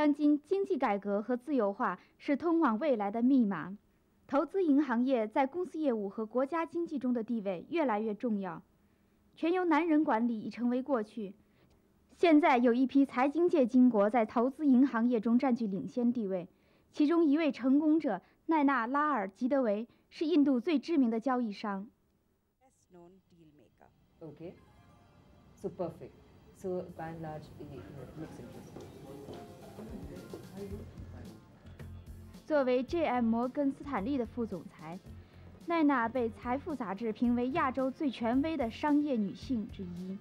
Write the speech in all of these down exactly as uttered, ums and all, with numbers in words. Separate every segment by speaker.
Speaker 1: 当今经济改革和自由化是通往未来的密码，投资银行业在公司业务和国家经济中的地位越来越重要，全由男人管理已成为过去。现在有一批财经界金国在投资银行业中占据领先地位，其中一位成功者奈纳拉尔吉德维是印度最知名的交易商。
Speaker 2: Okay, so perfect. So by and large, it looks interesting.
Speaker 1: 作为 J M 摩根斯坦利的副总裁，奈娜被《财富》杂志评为亚洲最权威的商业女性之一。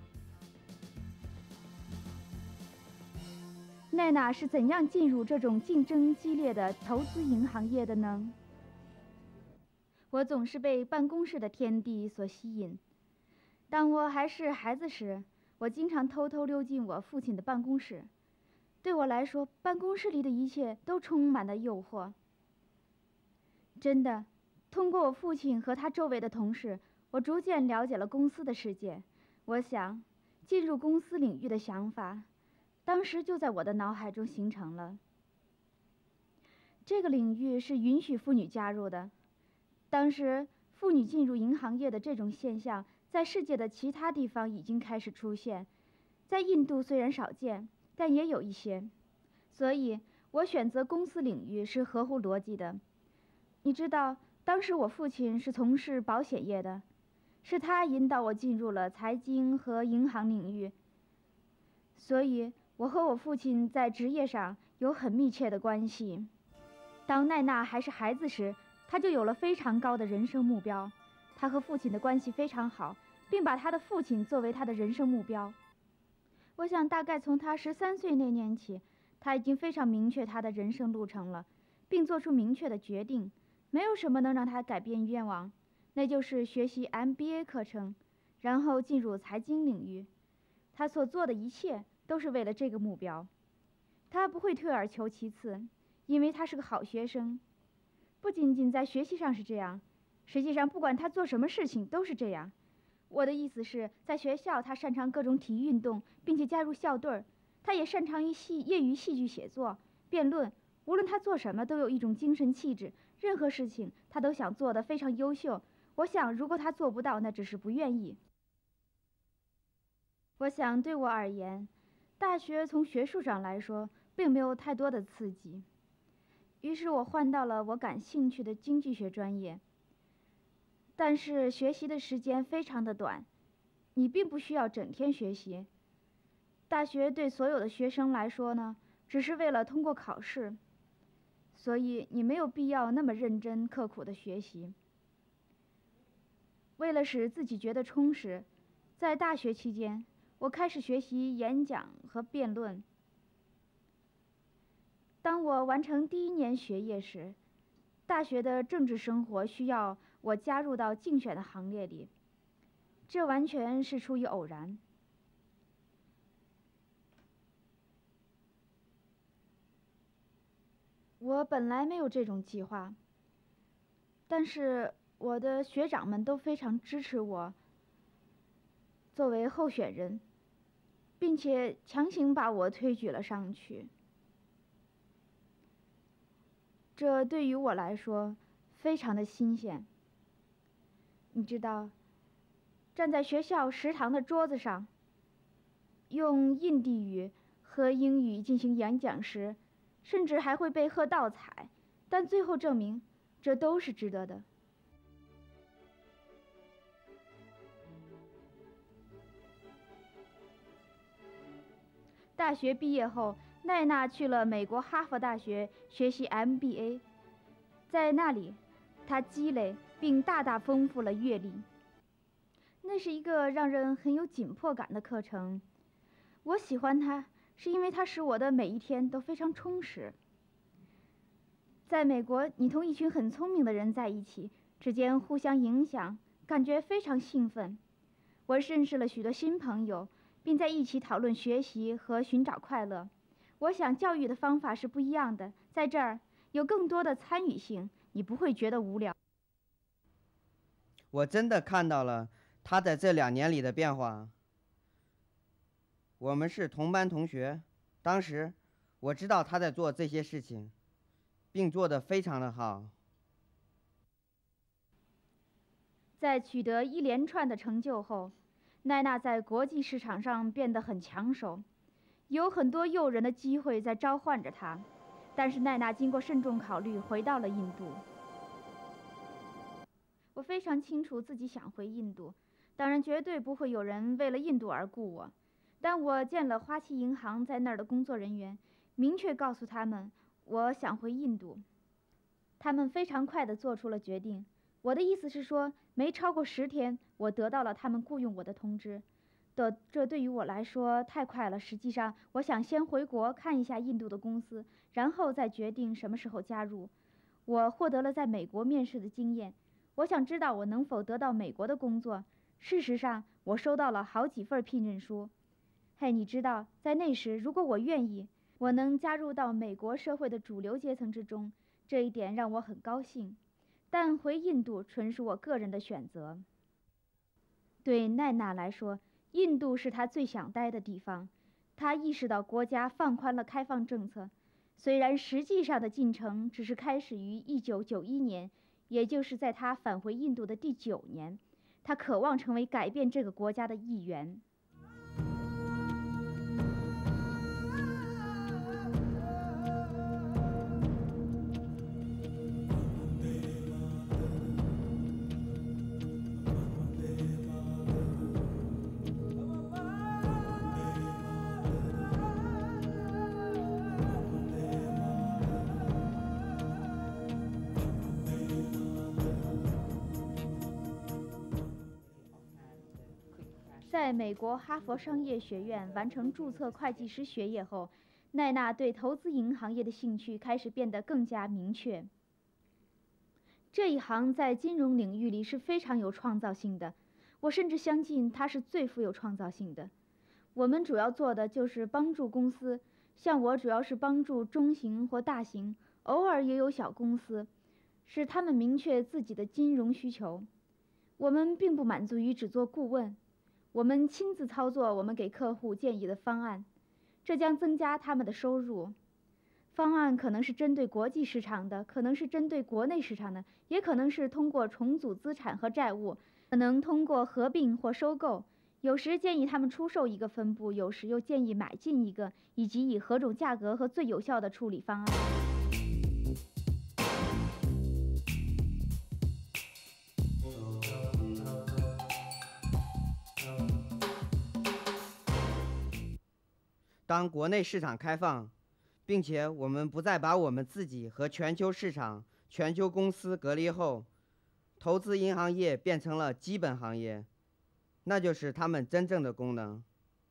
Speaker 1: 奈娜是怎样进入这种竞争激烈的投资银行业的呢？我总是被办公室的天地所吸引。当我还是孩子时，我经常偷偷溜进我父亲的办公室。对我来说，办公室里的一切都充满了诱惑。真的，通过我父亲和他周围的同事，我逐渐了解了公司的世界。我想，进入公司领域的想法，当时就在我的脑海中形成了。这个领域是允许妇女加入的。当时，妇女进入银行业的这种现象，在世界的其他地方已经开始出现，在印度虽然少见，但也有一些，所以我选择公司领域是合乎逻辑的。你知道，当时我父亲是从事保险业的，是他引导我进入了财经和银行领域，所以我和我父亲在职业上有很密切的关系。当奈娜还是孩子时，她就有了非常高的人生目标。她和父亲的关系非常好，并把她的父亲作为她的人生目标。我想大概从她十三岁那年起，她已经非常明确她的人生路程了，并做出明确的决定。没有什么能让她改变愿望，那就是学习 M B A 课程，然后进入财经领域。她所做的一切都是为了这个目标。她不会退而求其次，因为她是个好学生。不仅仅在学习上是这样，实际上不管她做什么事情都是这样。我的意思是，在学校她擅长各种体育运动，并且加入校队。她也擅长于戏业余戏剧写作、辩论。无论她做什么，都有一种精神气质。任何事情她都想做得非常优秀。我想，如果她做不到，那只是不愿意。我想，对我而言，大学从学术上来说，并没有太多的刺激。于是我换到了我感兴趣的经济学专业。但是学习的时间非常的短，你并不需要整天学习。大学对所有的学生来说呢，只是为了通过考试，所以你没有必要那么认真刻苦的学习。为了使自己觉得充实，在大学期间，我开始学习演讲和辩论。当我完成第一年学业时，大学的政治生活需要我加入到竞选的行列里，这完全是出于偶然。我本来没有这种计划，但是我的学长们都非常支持我作为候选人，并且强行把我推举了上去。这对于我来说非常的新鲜。你知道，站在学校食堂的桌子上，用印地语和英语进行演讲时，甚至还会被喝倒彩，但最后证明这都是值得的。大学毕业后，奈娜去了美国哈佛大学学习 M B A， 在那里，她积累并大大丰富了阅历。那是一个让人很有紧迫感的课程。我喜欢它，是因为它使我的每一天都非常充实。在美国，你同一群很聪明的人在一起，之间互相影响，感觉非常兴奋。我认识了许多新朋友，并在一起讨论学习和寻找快乐。我想教育的方法是不一样的，在这儿有更多的参与性，你不会觉得无聊。
Speaker 3: 我真的看到了他在这两年里的变化。我们是同班同学，当时我知道他在做这些事情，并做得非常的好。
Speaker 1: 在取得一连串的成就后，奈娜在国际市场上变得很抢手，有很多诱人的机会在召唤着她。但是奈娜经过慎重考虑，回到了印度。我非常清楚自己想回印度，当然绝对不会有人为了印度而雇我。但我见了花旗银行在那儿的工作人员，明确告诉他们我想回印度。他们非常快地做出了决定。我的意思是说，没超过十天，我得到了他们雇佣我的通知。的这对于我来说太快了。实际上，我想先回国看一下印度的公司，然后再决定什么时候加入。我获得了在美国面试的经验，我想知道我能否得到美国的工作。事实上，我收到了好几份聘任书。嘿，你知道，在那时，如果我愿意，我能加入到美国社会的主流阶层之中，这一点让我很高兴。但回印度纯属我个人的选择。对奈娜来说，印度是她最想待的地方。她意识到国家放宽了开放政策，虽然实际上的进程只是开始于一九九一年，也就是在她返回印度的第九年。她渴望成为改变这个国家的一员。在美国哈佛商业学院完成注册会计师学业后，奈娜对投资银行业的兴趣开始变得更加明确。这一行在金融领域里是非常有创造性的，我甚至相信它是最富有创造性的。我们主要做的就是帮助公司，像我主要是帮助中型或大型，偶尔也有小公司，使他们明确自己的金融需求。我们并不满足于只做顾问，我们亲自操作我们给客户建议的方案，这将增加他们的收入。方案可能是针对国际市场的，可能是针对国内市场的，也可能是通过重组资产和债务，可能通过合并或收购。有时建议他们出售一个分部，有时又建议买进一个，以及以何种价格和最有效的处理方案。
Speaker 3: 当国内市场开放，并且我们不再把我们自己和全球市场、全球公司隔离后，投资银行业变成了基本行业，那就是他们真正的功能。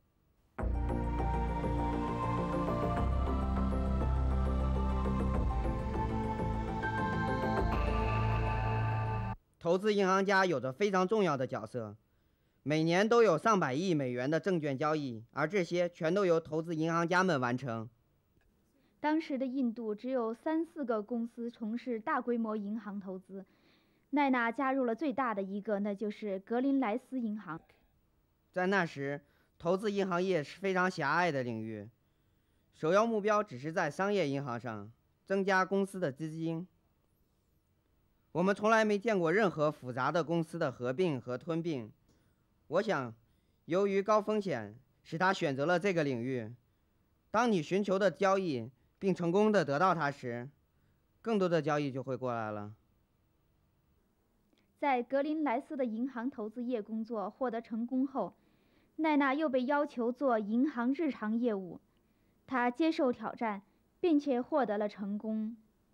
Speaker 3: 投资银行家有着非常重要的角色，每年都有上百亿美元的证券交易，而这些全都由投资银行家们完成。
Speaker 1: 当时的印度只有三四个公司从事大规模银行投资，奈娜加入了最大的一个，那就是格林莱斯银行。
Speaker 3: 在那时，投资银行业是非常狭隘的领域，首要目标只是在商业银行上增加公司的资金。我们从来没见过任何复杂的公司的合并和吞并。我想，由于高风险，使他选择了这个领域。当你寻求的交易并成功的得到它时，更多的交易就会过来了。
Speaker 1: 在格林莱斯的银行投资业工作获得成功后，奈娜又被要求做银行日常业务。她接受挑战，并且获得了成功。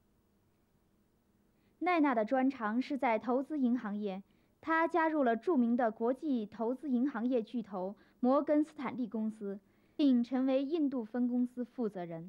Speaker 1: 奈娜的专长是在投资银行业，她加入了著名的国际投资银行业巨头摩根斯坦利公司，并成为印度分公司负责人。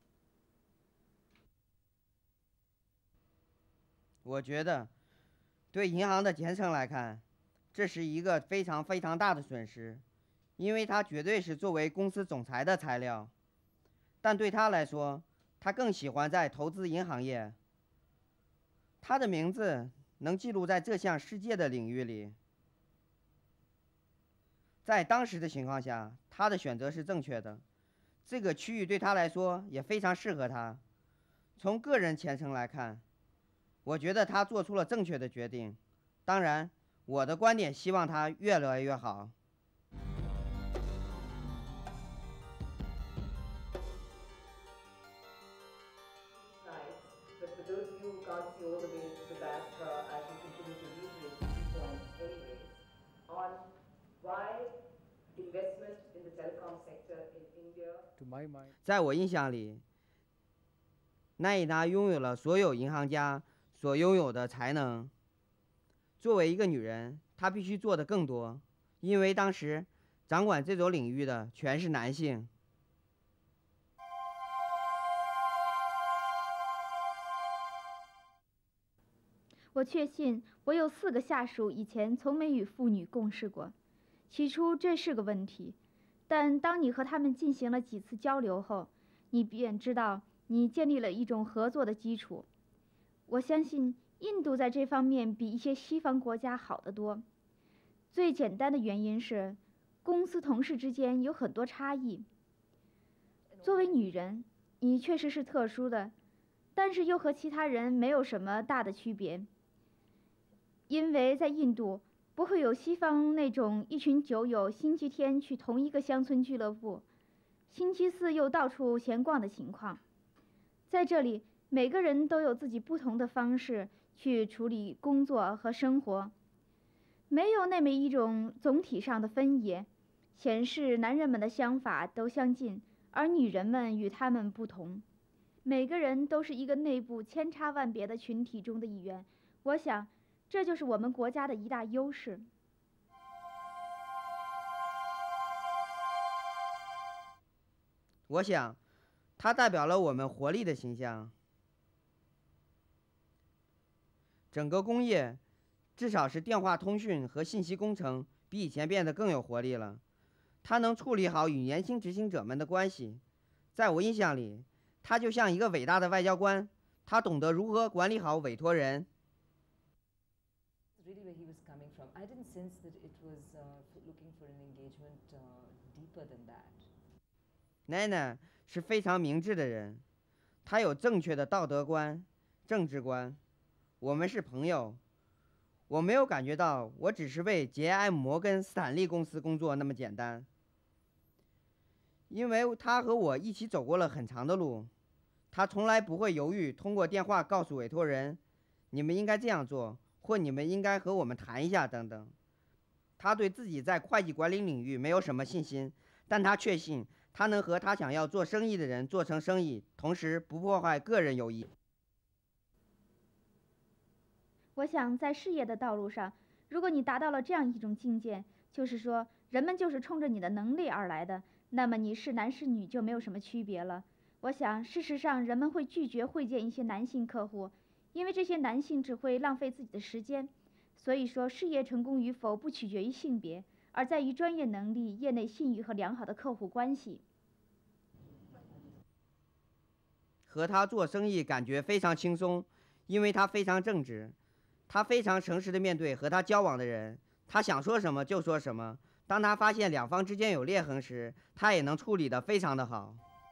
Speaker 3: 我觉得，对银行的前程来看，这是一个非常非常大的损失，因为它绝对是作为公司总裁的材料。但对他来说，他更喜欢在投资银行业。他的名字能记录在这项世界的领域里。在当时的情况下，他的选择是正确的。 这个区域对他来说也非常适合他。从个人前程来看，我觉得他做出了正确的决定。当然，我的观点希望他越来越好。在我印象里，奈娜拥有了所有银行家所拥有的才能。作为一个女人，她必须做得更多，因为当时掌管这种领域的全是男性。
Speaker 1: 我确信我有四个下属以前从没与妇女共事过，起初这是个问题，但当你和他们进行了几次交流后，你便知道你建立了一种合作的基础。我相信印度在这方面比一些西方国家好得多。最简单的原因是，公司同事之间有很多差异。作为女人，你确实是特殊的，但是又和其他人没有什么大的区别。因为在印度，不会有西方那种一群酒友星期天去同一个乡村俱乐部，星期四又到处闲逛的情况。在这里，每个人都有自己不同的方式去处理工作和生活，没有那么一种总体上的分野，显示男人们的想法都相近，而女人们与他们不同。每个人都是一个内部千差万别的群体中的一员。我想，这就是我们国家的一大优势。
Speaker 3: 我想，它代表了我们活力的形象。整个工业，至少是电话通讯和信息工程，比以前变得更有活力了。它能处理好与年轻执行者们的关系。在我印象里，他就像一个伟大的外交官，他懂得如何管理好委托人。
Speaker 2: Really where he was coming from. I didn't sense that it was uh, looking for an engagement uh, deeper than that.
Speaker 3: Naina 是非常明智的人，他有正确的道德观、政治观。我们是朋友，我没有感觉到我只是为杰埃姆摩根斯坦利公司工作那么简单，因为他和我一起走过了很长的路。他从来不会犹豫通过电话告诉委托人，你们应该这样做，或你们应该和我们谈一下等等。他对自己在会计管理领域没有什么信心，但他确信他能和他想要做生意的人做成生意，同时不破坏个人友谊。
Speaker 1: 我想在事业的道路上，如果你达到了这样一种境界，就是说人们就是冲着你的能力而来的，那么你是男是女就没有什么区别了。我想事实上人们会拒绝会见一些男性客户，因为这些男性只会浪费自己的时间。所以说事业成功与否不取决于性别，而在于专业能力、业内信誉和良好的客户关系。
Speaker 3: 和他做生意感觉非常轻松，因为他非常正直，他非常诚实地面对和他交往的人，他想说什么就说什么。当他发现两方之间有裂痕时，他也能处理得非常的好。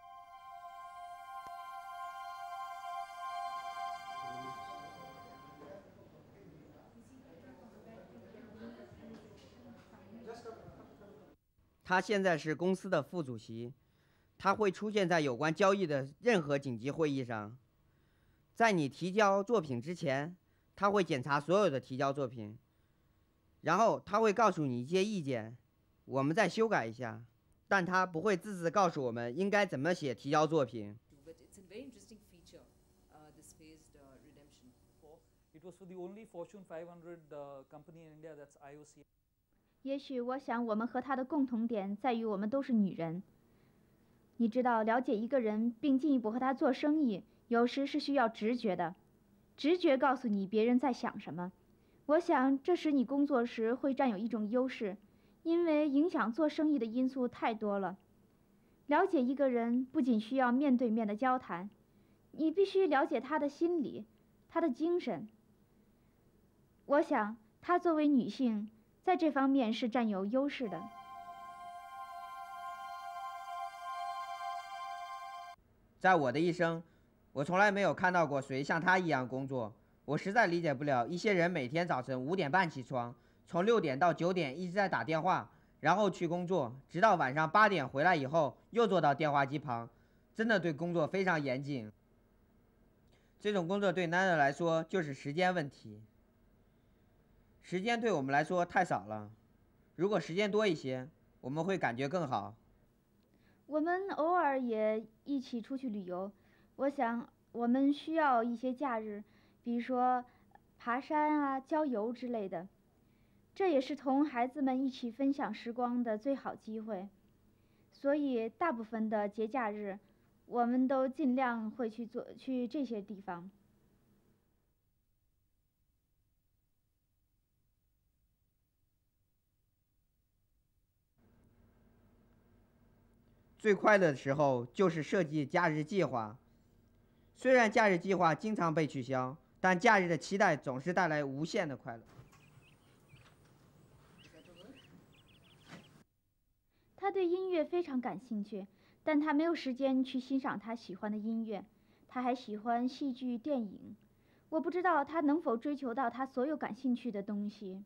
Speaker 3: 他现在是公司的副主席，他会出现在有关交易的任何紧急会议上。在你提交作品之前，他会检查所有的提交作品，然后他会告诉你一些意见，我们再修改一下，但他不会自自告诉我们应该怎么写提交作品。
Speaker 2: But it's a very interesting feature, uh, this phased uh, redemption.
Speaker 4: It was for the only Fortune five hundred uh, company in India, that's I O C.
Speaker 1: 也许我想我们和他的共同点在于我们都是女人。你知道，了解一个人并进一步和他做生意，有时是需要直觉的。直觉告诉你别人在想什么。我想这使你工作时会占有一种优势，因为影响做生意的因素太多了。了解一个人不仅需要面对面的交谈，你必须了解他的心理，他的精神。我想她作为女性，在这方面是占有优势的。
Speaker 3: 在我的一生，我从来没有看到过谁像他一样工作。我实在理解不了一些人每天早晨五点半起床，从六点到九点一直在打电话，然后去工作，直到晚上八点回来以后又坐到电话机旁，真的对工作非常严谨。这种工作对男人来说就是时间问题。时间对我们来说太少了，如果时间多一些，我们会感觉更好。
Speaker 1: 我们偶尔也一起出去旅游，我想我们需要一些假日，比如说爬山啊、郊游之类的。这也是同孩子们一起分享时光的最好机会。所以大部分的节假日，我们都尽量会去做去这些地方。
Speaker 3: 最快乐的时候就是设计假日计划。虽然假日计划经常被取消，但假日的期待总是带来无限的快乐。
Speaker 1: 他对音乐非常感兴趣，但他没有时间去欣赏他喜欢的音乐。他还喜欢戏剧、电影。我不知道他能否追求到他所有感兴趣的东西。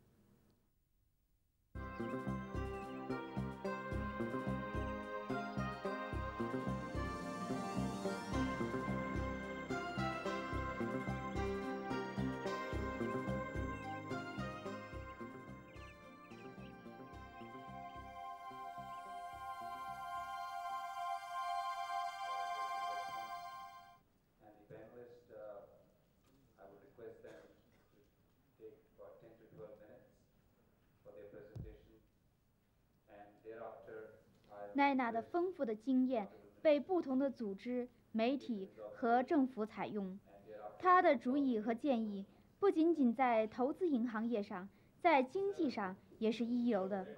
Speaker 1: 奈娜的丰富的经验被不同的组织、媒体和政府采用。她的主意和建议不仅仅在投资银行业上，在经济上也是一流的。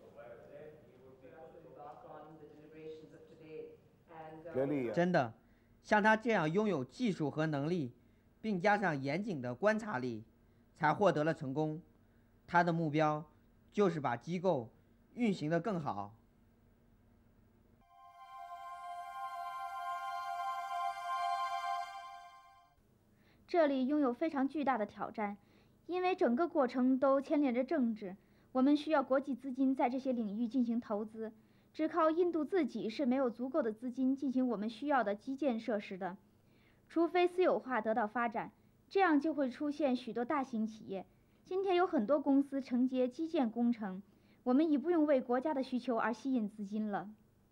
Speaker 3: 真的，像他这样拥有技术和能力，并加上严谨的观察力，才获得了成功。他的目标就是把机构运行得更好。
Speaker 1: 这里拥有非常巨大的挑战，因为整个过程都牵连着政治。我们需要国际资金在这些领域进行投资，只靠印度自己是没有足够的资金进行我们需要的基建设施的，除非私有化得到发展，这样就会出现许多大型企业。今天有很多公司承接基建工程，我们已不用为国家的需求而吸引资金了。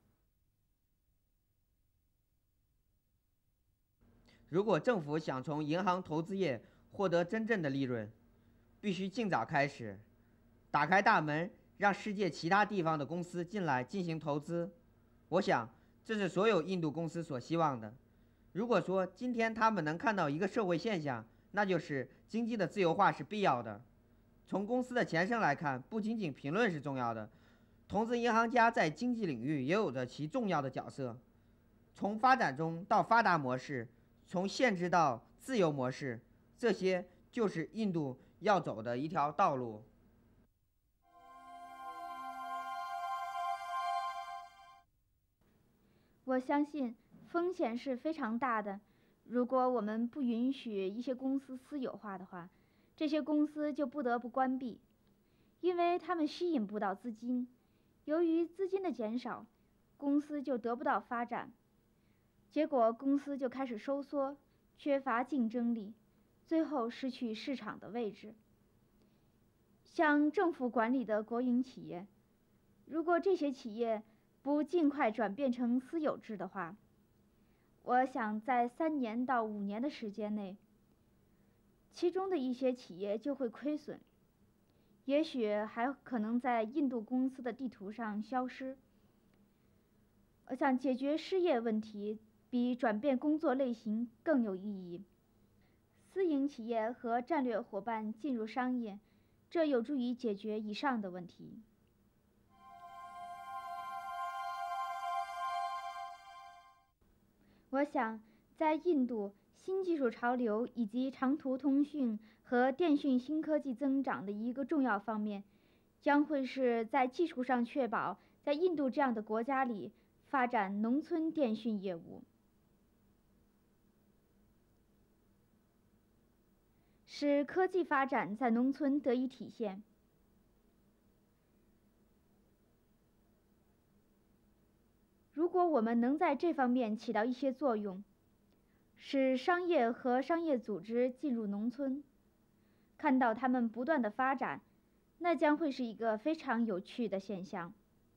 Speaker 3: 如果政府想从银行投资业获得真正的利润，必须尽早开始，打开大门，让世界其他地方的公司进来进行投资。我想，这是所有印度公司所希望的。如果说今天他们能看到一个社会现象，那就是经济的自由化是必要的。从公司的前身来看，不仅仅评论是重要的，投资银行家在经济领域也有着其重要的角色。从发展中到发达模式，从限制到自由模式，这些就是印度要走的一条道路。
Speaker 1: 我相信风险是非常大的。如果我们不允许一些公司私有化的话，这些公司就不得不关闭，因为他们吸引不到资金。由于资金的减少，公司就得不到发展，结果公司就开始收缩，缺乏竞争力，最后失去市场的位置。像政府管理的国营企业，如果这些企业不尽快转变成私有制的话，我想在三年到五年的时间内，其中的一些企业就会亏损，也许还可能在印度公司的地图上消失。我想解决失业问题比转变工作类型更有意义。私营企业和战略伙伴进入商业，这有助于解决以上的问题。我想，在印度，新技术潮流以及长途通讯和电讯新科技增长的一个重要方面，将会是在技术上确保在印度这样的国家里发展农村电讯业务。 使科技发展在农村得以体现。如果我们能在这方面起到一些作用，使商业和商业组织进入农村，看到他们不断的发展，那将会是一个非常有趣的现象。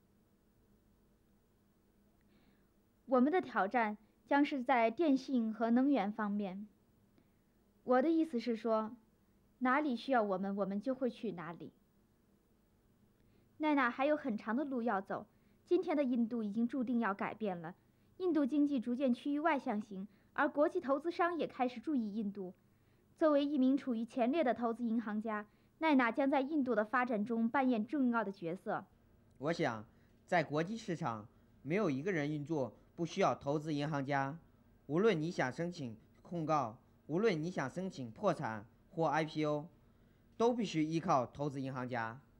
Speaker 1: 我们的挑战将是在电信和能源方面。我的意思是说，哪里需要我们，我们就会去哪里。奈娜还有很长的路要走。今天的印度已经注定要改变了，印度经济逐渐趋于外向型，而国际投资商也开始注意印度。作为一名处于前列的投资银行家，奈娜将在印度的发展中扮演重要的角色。
Speaker 3: 我想，在国际市场，没有一个人运作不需要投资银行家。无论你想申请控告，无论你想申请破产或 I P O， 都必须依靠投资银行家。